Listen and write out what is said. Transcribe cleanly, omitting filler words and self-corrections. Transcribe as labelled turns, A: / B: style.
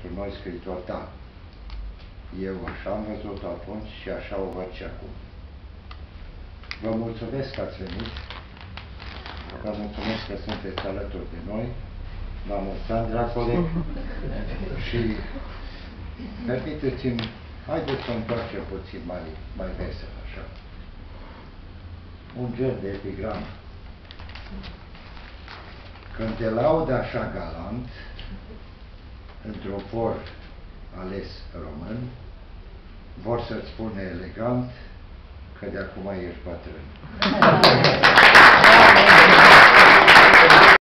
A: pentru noi scriitori, da. Eu așa am văzut atunci și așa o văd și acum. Vă mulțumesc că ați venit. Vă mulțumesc că sunteți alături de noi. La mulți ani, dragule. Și permiteți-mi, haideți să întoarcem puțin mai vesel, așa. Un gen de epigram. Când te laudă așa galant, într-un for ales român, vor să-ți spune elegant că de acum ești bătrân.